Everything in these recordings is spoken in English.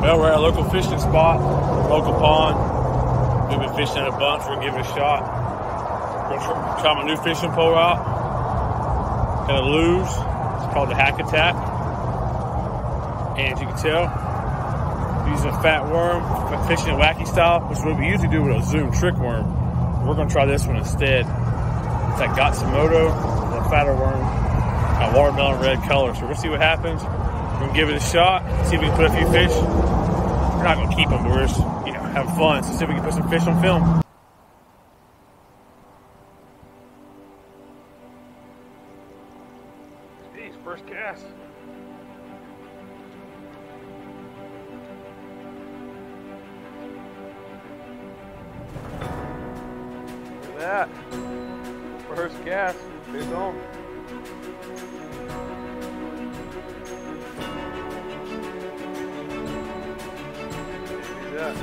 Well, we're at a local fishing spot, local pond. We've been fishing at a bunch. We're gonna give it a shot. We're gonna try my new fishing pole out. Got a Lew's. It's called the Hack Attack. And as you can tell, using a fat worm, fishing a wacky style, which is what we usually do with a Zoom trick worm. We're gonna try this one instead. It's like Gatsumoto, a fatter worm, a watermelon red color. So we're gonna see what happens. We're gonna give it a shot, see if we can put a few fish. We're not gonna keep them, but we're just, having fun. So see if we can put some fish on film. Jeez, first cast. Look at that. First cast, fish on. Yeah.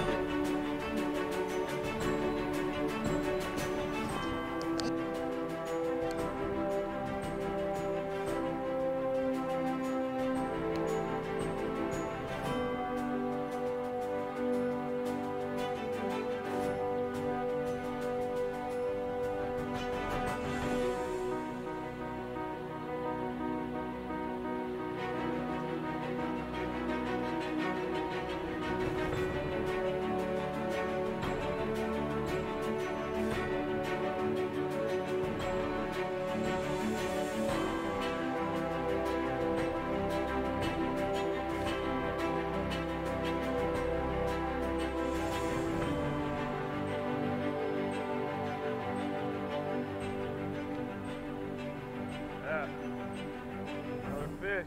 Another fish.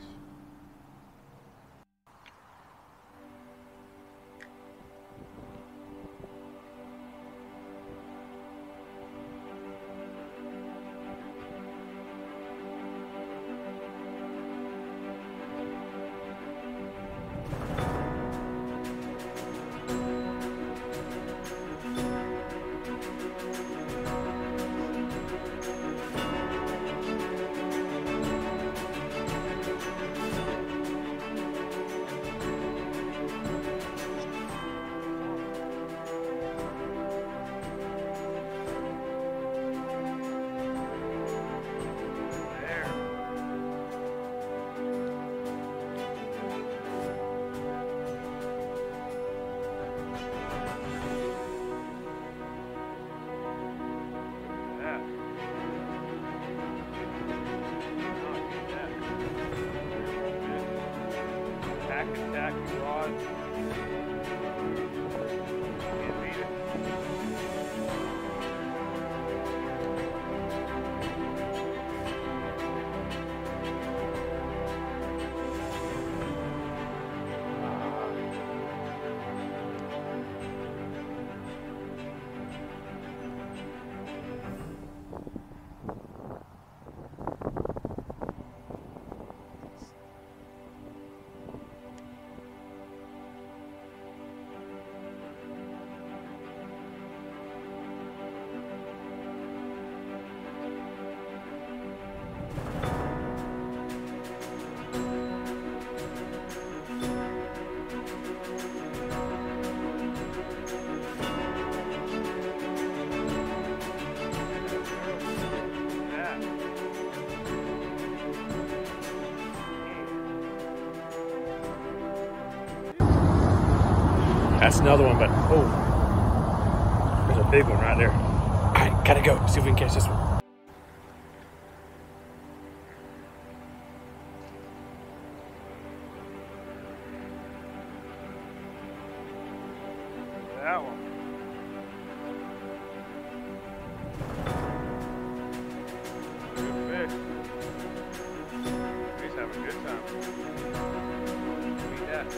Hack Attack rod. Can't beat it. That's another one, but there's a big one right there. All right, gotta go. See if we can catch this one. That one. Good fish. He's having a good time. Beat that.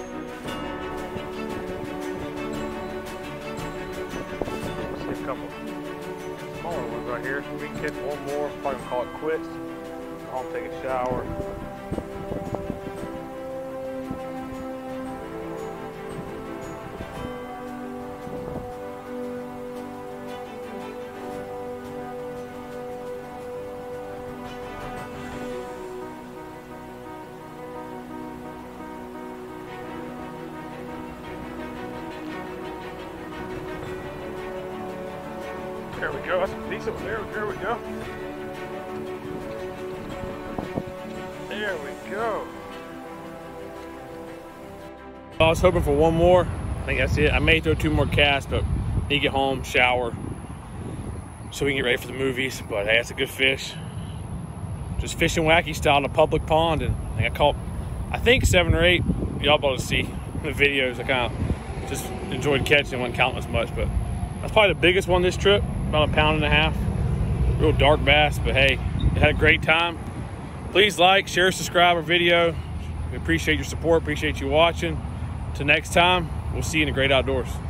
Couple smaller ones right here. We can catch one more, probably gonna call it quits. I'll take a shower. There we go. That's a decent one there. There we go. There we go. I was hoping for one more. I think that's it. I may throw 2 more casts, but need to get home, shower, so we can get ready for the movies. But hey, that's a good fish. Just fishing wacky style in a public pond, and I caught, I think 7 or 8. Y'all able to see in the videos. I kind of just enjoyed catching, wasn't counting as much, but that's probably the biggest one this trip. About 1.5 pounds. Real dark bass, but hey, I had a great time. Please like, share, subscribe our video. We appreciate your support, appreciate you watching. Till next time, we'll see you in the great outdoors.